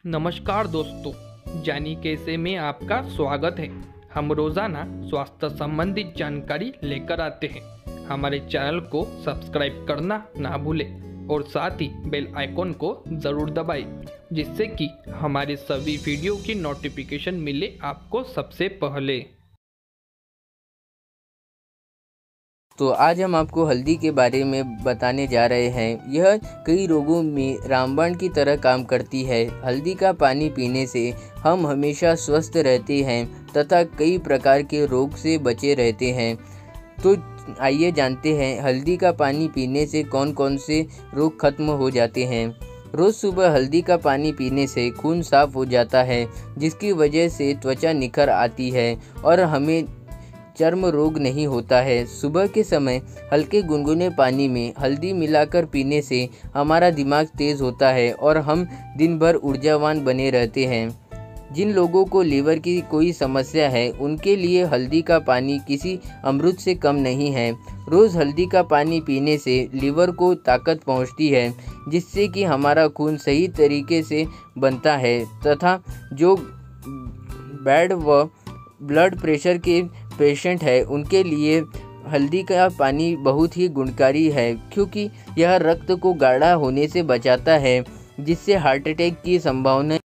नमस्कार दोस्तों, जानी कैसे में आपका स्वागत है। हम रोजाना स्वास्थ्य संबंधित जानकारी लेकर आते हैं। हमारे चैनल को सब्सक्राइब करना ना भूलें और साथ ही बेल आइकॉन को ज़रूर दबाएं, जिससे कि हमारे सभी वीडियो की नोटिफिकेशन मिले आपको सबसे पहले। तो आज हम आपको हल्दी के बारे में बताने जा रहे हैं। यह कई रोगों में रामबाण की तरह काम करती है। हल्दी का पानी पीने से हम हमेशा स्वस्थ रहते हैं तथा कई प्रकार के रोग से बचे रहते हैं। तो आइए जानते हैं हल्दी का पानी पीने से कौन कौन से रोग खत्म हो जाते हैं। रोज़ सुबह हल्दी का पानी पीने से खून साफ हो जाता है, जिसकी वजह से त्वचा निखर आती है और हमें चर्म रोग नहीं होता है। सुबह के समय हल्के गुनगुने पानी में हल्दी मिलाकर पीने से हमारा दिमाग तेज़ होता है और हम दिन भर ऊर्जावान बने रहते हैं। जिन लोगों को लीवर की कोई समस्या है, उनके लिए हल्दी का पानी किसी अमृत से कम नहीं है। रोज़ हल्दी का पानी पीने से लीवर को ताकत पहुंचती है, जिससे कि हमारा खून सही तरीके से बनता है तथा जो बैड व ब्लड प्रेशर के पेशेंट है, उनके लिए हल्दी का पानी बहुत ही गुणकारी है, क्योंकि यह रक्त को गाढ़ा होने से बचाता है, जिससे हार्ट अटैक की संभावना